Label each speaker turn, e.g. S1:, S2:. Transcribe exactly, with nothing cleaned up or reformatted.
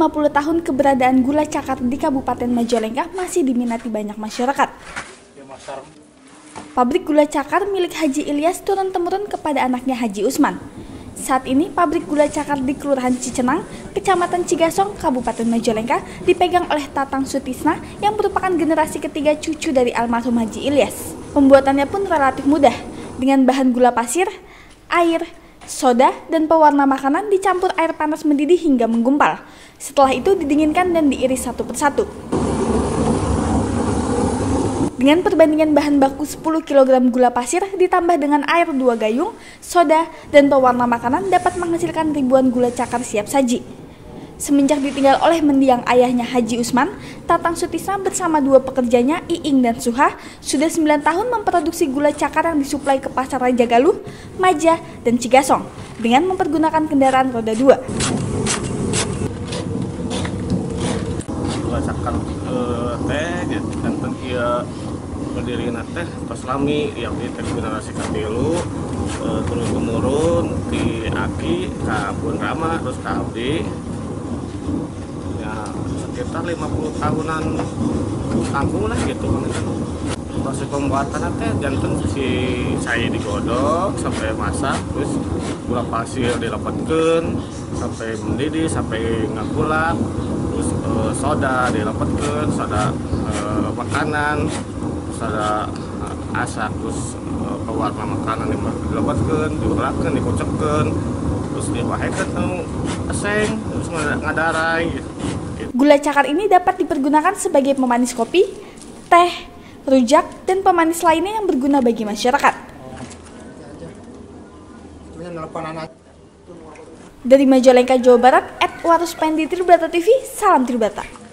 S1: lima puluh tahun keberadaan gula cakar di Kabupaten Majalengka masih diminati banyak masyarakat. Pabrik gula cakar milik Haji Ilyas turun-temurun kepada anaknya Haji Usman. Saat ini pabrik gula cakar di Kelurahan Cicenang, Kecamatan Cigasong, Kabupaten Majalengka dipegang oleh Tatang Sutisna yang merupakan generasi ketiga cucu dari almarhum Haji Ilyas. Pembuatannya pun relatif mudah, dengan bahan gula pasir, air, soda, dan pewarna makanan dicampur air panas mendidih hingga menggumpal. Setelah itu didinginkan dan diiris satu persatu. Dengan perbandingan bahan baku sepuluh kilogram gula pasir ditambah dengan air dua gayung, soda, dan pewarna makanan dapat menghasilkan ribuan gula cakar siap saji. Semenjak ditinggal oleh mendiang ayahnya Haji Usman, Tatang Sutisna bersama dua pekerjanya Iing dan Suha sudah sembilan tahun memproduksi gula cakar yang disuplai ke pasar Raja Galuh, Maja, dan Cigasong dengan mempergunakan kendaraan roda dua.
S2: Gula cakar uh, teh gitu dan pentia berdiri teh tos lami yang di teh generasi katilu uh, turun temurun di Aki ka Bun Rama terus ka Abdi ya sekitar lima puluh tahunan kampung lah gitu. Proses pembuatan teh jantan si saya digodok sampai masak terus gula pasir dilapatkeun sampai mendidih sampai ngagulak terus uh, soda dilapatkeun soda uh, makanan soda uh, asak terus uh, pewarna makanan dilapatkeun diulakkeun dikocokkeun terus dibahekeun nu eseng terus ngadarai gitu.
S1: Gula cakar ini dapat dipergunakan sebagai pemanis kopi, teh, rujak, dan pemanis lainnya yang berguna bagi masyarakat. Dari Majalengka, Jawa Barat, Edward Ruspendi, Tribata T V, salam Tribata.